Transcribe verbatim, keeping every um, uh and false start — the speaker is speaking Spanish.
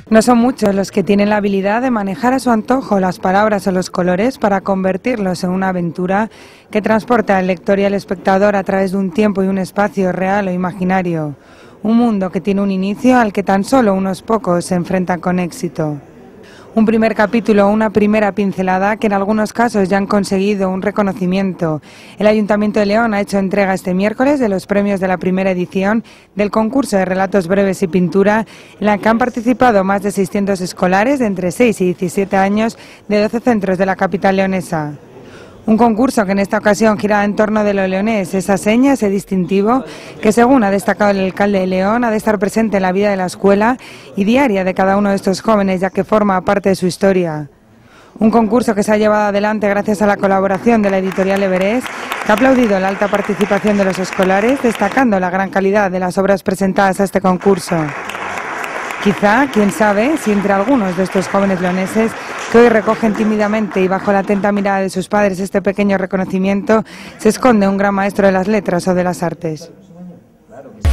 No son muchos los que tienen la habilidad de manejar a su antojo las palabras o los colores para convertirlos en una aventura que transporte al lector y al espectador a través de un tiempo y un espacio real o imaginario. Un mundo que tiene un inicio al que tan solo unos pocos se enfrentan con éxito. Un primer capítulo o una primera pincelada que en algunos casos ya han conseguido un reconocimiento. El Ayuntamiento de León ha hecho entrega este miércoles de los premios de la primera edición del concurso de relatos breves y pintura, en la que han participado más de seiscientos escolares de entre seis y diecisiete años de doce centros de la capital leonesa. Un concurso que en esta ocasión gira en torno de lo leonés, esa seña, ese distintivo que, según ha destacado el alcalde de León, ha de estar presente en la vida de la escuela y diaria de cada uno de estos jóvenes, ya que forma parte de su historia. Un concurso que se ha llevado adelante gracias a la colaboración de la editorial Everest, que ha aplaudido la alta participación de los escolares, destacando la gran calidad de las obras presentadas a este concurso. Quizá, quién sabe, si entre algunos de estos jóvenes leoneses que hoy recogen tímidamente y bajo la atenta mirada de sus padres este pequeño reconocimiento, se esconde un gran maestro de las letras o de las artes.